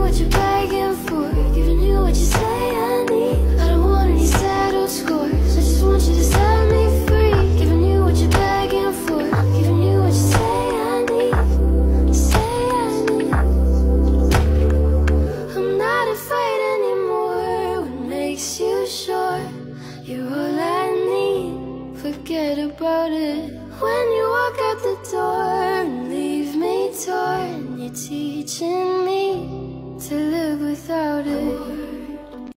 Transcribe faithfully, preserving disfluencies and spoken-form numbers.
what you're begging for, giving you what you say I need. I don't want any settled scores, I just want you to set me free. Giving you what you're begging for, giving you what you say I need, say I need. I'm not afraid anymore, what makes you sure you're all I need? Forget about it. When you walk out the door and leave me torn, you're teaching me to live without it.